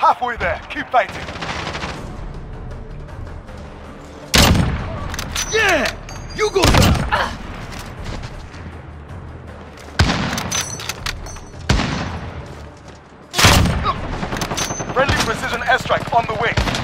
Halfway there. Keep fighting. Yeah! You go there! Friendly precision airstrike on the way.